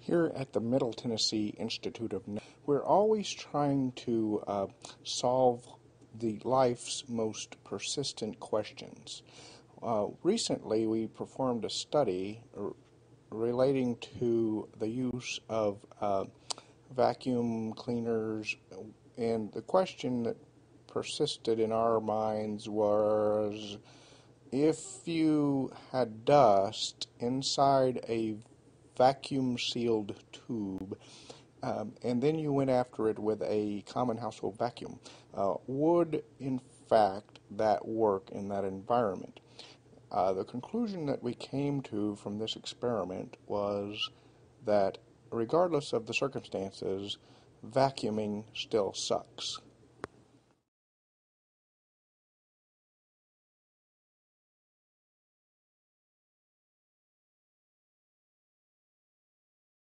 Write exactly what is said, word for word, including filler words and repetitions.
Here at the Middle Tennessee Institute of Knowledge, we're always trying to uh, solve the life's most persistent questions. Uh, recently, we performed a study r- relating to the use of uh, vacuum cleaners, and the question that persisted in our minds was, if you had dust inside a vacuum-sealed tube, um, and then you went after it with a common household vacuum, uh, would in fact that work in that environment? Uh, the conclusion that we came to from this experiment was that regardless of the circumstances, vacuuming still sucks.